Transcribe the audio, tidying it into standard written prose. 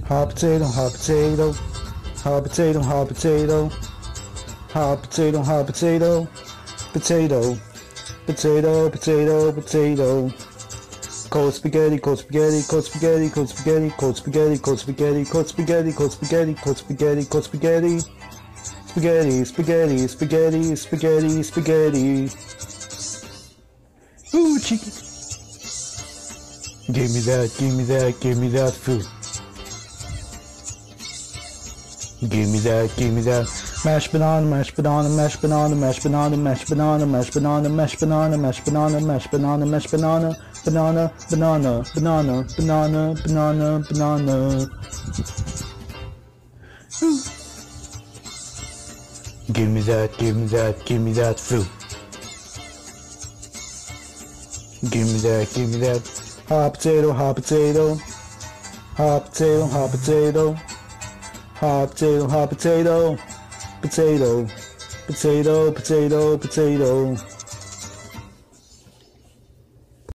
Hot potato, hot potato, hot potato, hot potato, hot potato, hot potato, potato, potato, potato, potato. Cold spaghetti, cold spaghetti, cold spaghetti, cold spaghetti, cold spaghetti, cold spaghetti, cold spaghetti, cold spaghetti, cold spaghetti, cold spaghetti, spaghetti, spaghetti, spaghetti, spaghetti, spaghetti. Ooh, chicken. Give me that, give me that, give me that food. Give me that. Mashed banana, mashed banana, mashed banana, mashed banana, mashed banana, mashed banana, mashed banana, mashed banana, mashed banana, mashed banana, banana, banana, banana, banana, banana, banana. Give me that, give me that, give me that fruit. Give me that, give me that. Hot potato, hot potato, hot potato, hot potato. Hot potato, hot potato, potato, potato, potato, potato.